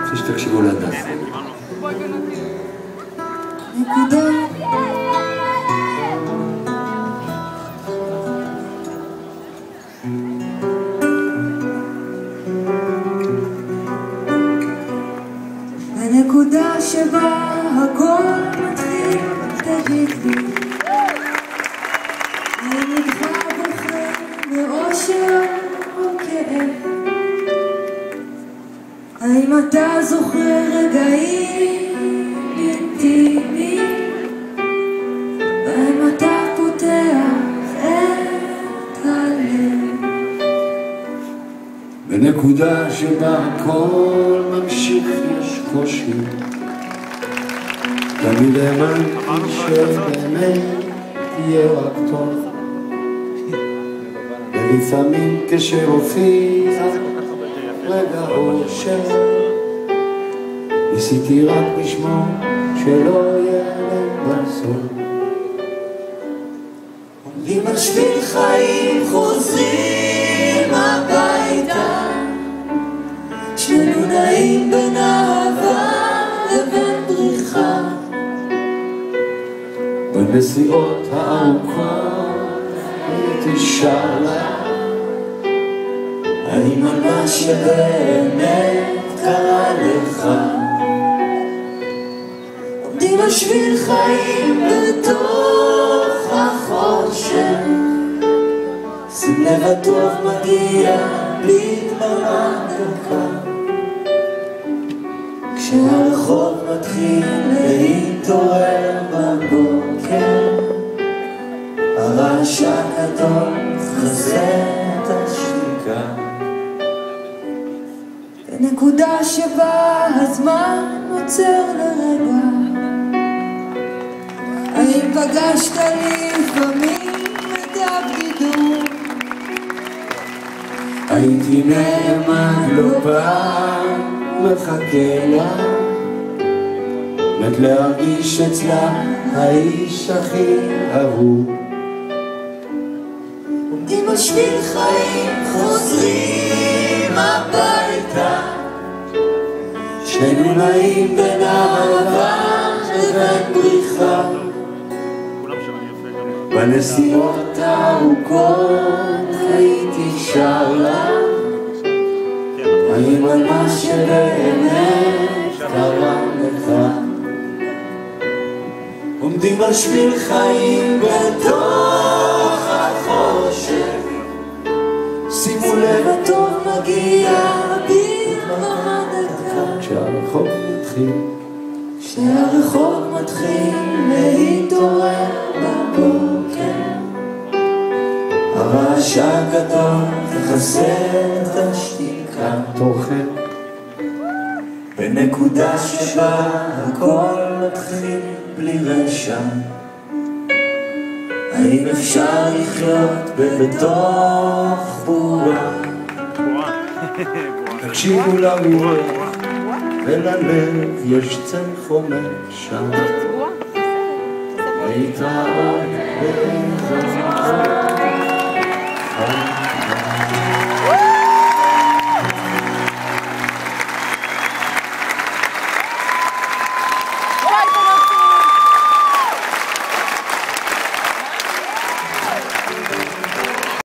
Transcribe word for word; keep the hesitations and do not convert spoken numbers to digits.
רוצה שתקשיבו להדס. נקודה הנקודה שבה הכל מתחיל, תגיד לי האם נדחה בוחר מאושר או כאב? האם אתה זוכר רגעים אינטימיים? והאם אתה פותח את הלב? בנקודה שבה הכל ממשיך יש קושי, תמיד האמנתי שבאמת יהיה רק טוב, ולפעמים כשהופיע רגע אושר ניסיתי רק לשמור שלא ילד בסוף. עומדים על שביל חיים חוזרים הביתה, שנינו נעים בין אהבה לבין בריחה, בנסיעות הארוכות הייתי שר לה האם על מה שבאמת קרה לך? עומדים על שביל חיים בתוך החושך, שים לב הטוב מגיע בלי דממה דקה, כשהרחוב מתחיל להתעורר בבוקר, הרעש הגדול חסר את השתיקה. בנקודה שבה הזמן עוצר לרגע, האם פגשת לי לפעמים את הבדידות? הייתי נאמן לא פעם מחכה לה, מת להרגיש אצלה האיש הכי אהוב. עומדים על שביל חיים חוזרים הביתה, שנינו נעים בין אהבה לבין בריחה, בנסיעות הארוכות הייתי שר לה האם על מה שבאמת קרה לך? עומדים על שביל חיים בתוך החושך, שימו לב הטוב מגיע בדממה דקה, כשהרחוב מתחיל כשהרחוב מתחיל להתעורר בבוקר, הרעש הגדול חסר את השתיקה. תוכן בנקודה שבה הכל מתחיל בלי רשע, האם אפשר לחיות בתוך בועה? תקשיבו לרוח וללב יש צל חומר שם, להתראות ולחזור.